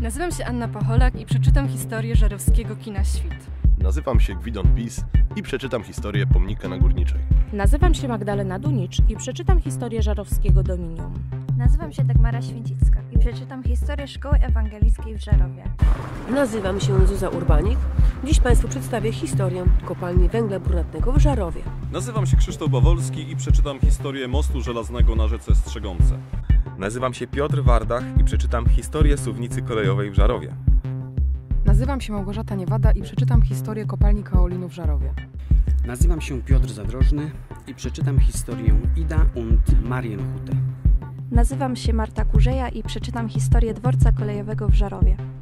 Nazywam się Anna Pacholak i przeczytam historię żarowskiego kina Świt. Nazywam się Gwidon Pis i przeczytam historię pomnika na Górniczej. Nazywam się Magdalena Dunicz i przeczytam historię żarowskiego Dominium. Nazywam się Dagmara Święcicka i przeczytam historię Szkoły Ewangelickiej w Żarowie. Nazywam się Zuza Urbanik. Dziś Państwu przedstawię historię kopalni węgla brunatnego w Żarowie. Nazywam się Krzysztof Bawolski i przeczytam historię mostu żelaznego na rzece Strzegomce. Nazywam się Piotr Wardach i przeczytam historię suwnicy kolejowej w Żarowie. Nazywam się Małgorzata Niewada i przeczytam historię kopalni kaolinu w Żarowie. Nazywam się Piotr Zadrożny i przeczytam historię Ida und Marienhütte. Nazywam się Marta Kurzeja i przeczytam historię dworca kolejowego w Żarowie.